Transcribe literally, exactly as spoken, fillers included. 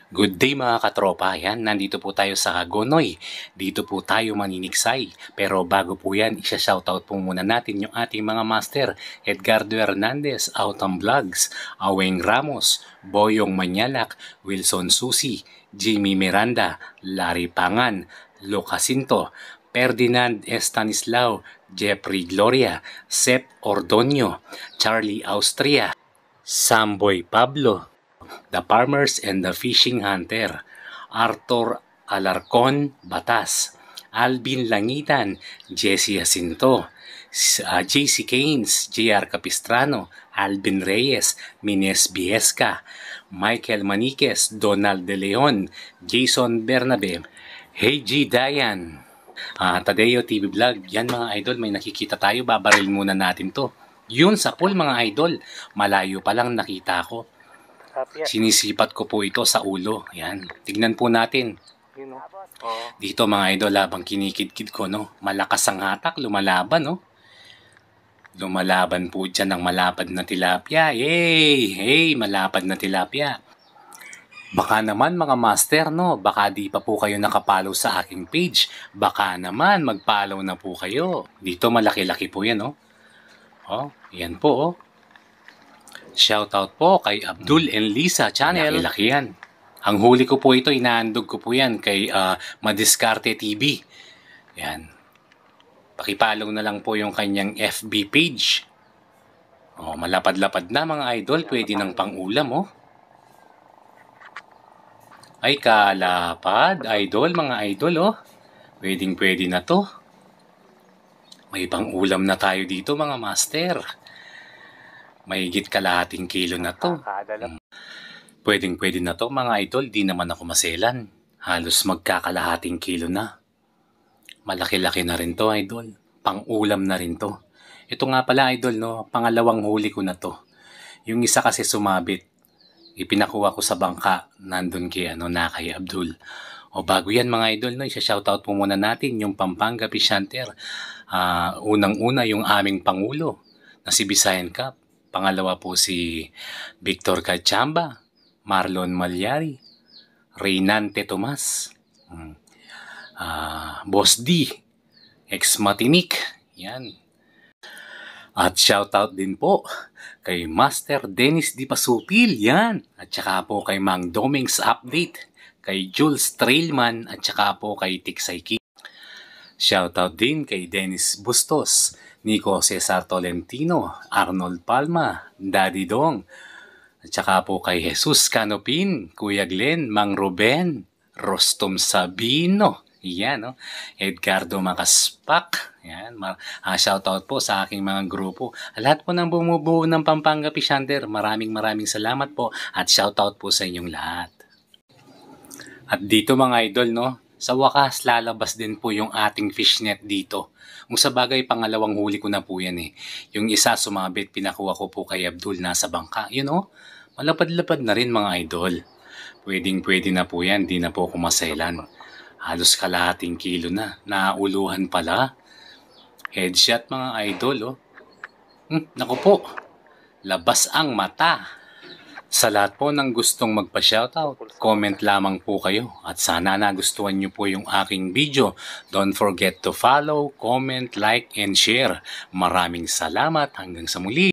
Good day mga katropa, yan, nandito po tayo sa Gonoy. Dito po tayo maniniksay. Pero bago po yan, isa-shoutout po muna natin yung ating mga master. Edgardo Hernandez, Autumn Vlogs, Aweng Ramos, Boyong Manyalak, Wilson Susi, Jimmy Miranda, Larry Pangan, Locasinto, Ferdinand Estanislao, Jeffrey Gloria, Sep Ordonio, Charlie Austria, Samboy Pablo, The Farmers and the Fishing Hunter, Arthur Alarcon Batas, Alvin Langitan, Jesse Jacinto, uh, J C Keynes, J R Capistrano, Alvin Reyes, Mines Biesca, Michael Maniquez, Donald De Leon, Jason Bernabe, Hey G Dayan, uh, Tadeo T V Vlog. Yan mga idol, may nakikita tayo, babaril muna natin to. Yun sa pool mga idol, malayo pa lang nakita ko. Sinisipat ko po ito sa ulo. Yan. Tignan po natin. Dito mga idol, habang kinikid-kid ko, no? Malakas ang hatak, lumalaban, no? Lumalaban po dyan ng malapad na tilapia. Yay! Hey, malapad na tilapia. Baka naman mga master, no? Baka di pa po kayo nakapollow sa aking page. Baka naman mag-follow na po kayo. Dito malaki-laki po yan, no? Oh, yan po, oh. Shoutout po kay Abdul and Lisa Channel. Laki-laki yan. Ang huli ko po ito, inaandog ko po yan kay uh, Madiskarte T V. Yan. Pakipollow na lang po yung kanyang F B page. Oh, malapad-lapad na mga idol. Pwede ng pang-ulam, oh. Ay, kalapad. Idol, mga idol, oh. Pwedeng-pwede na to. May pang-ulam na tayo dito, mga master. Mahigit kalahating kilo na to. Pwedeng pwede na to mga idol, di naman ako maselan. Halos magkakalahating kilo na. Malaki-laki na rin to idol. Pang-ulam na rin to. Ito nga pala idol, no, pangalawang huli ko na to. Yung isa kasi sumabit. Ipinakuha ko sa bangka. Nandun kay, ano, na kay Abdul. O bago yan mga idol, no, isa-shoutout po muna natin yung Pampanga Fish Hunter. Uh, Unang-una yung aming Pangulo na si Visayan Cup. Pangalawa po si Victor Cachamba, Marlon Malyari, Reynante Tomas, uh, Boss D, Ex Matinic, yan. At shoutout din po kay Master Dennis Di Pasupil, yan. At saka po kay Mang Domings Update, kay Jules Trailman, at saka po kay Tiksay King. Shoutout din kay Dennis Bustos, Nico Cesar Tolentino, Arnold Palma, Daddy Dong, at saka po kay Jesus Canopin, Kuya Glenn, Mang Ruben, Rostom Sabino, yan, no? Edgardo Macaspak, yan, uh, shoutout po sa aking mga grupo. Lahat po ng bumubuo ng Pampanga Fish Hunter, maraming maraming salamat po at shoutout po sa inyong lahat. At dito mga idol, no? Sa wakas, lalabas din po yung ating fishnet dito. Kung sa bagay, pangalawang huli ko na po yan eh. Yung isa sumabit, pinakuha ko po kay Abdul nasa bangka. Yun know, malapad-lapad na rin mga idol. Pwedeng pwede na po yan, di na po kumaselan. Halos kalahating kilo na, nauluhan pala. Headshot mga idol, oh. Hmm, naku po, labas ang mata. Sa lahat po ng gustong magpa-shoutout, comment lamang po kayo at sana nagustuhan nyo po yung aking video. Don't forget to follow, comment, like, and share. Maraming salamat hanggang sa muli.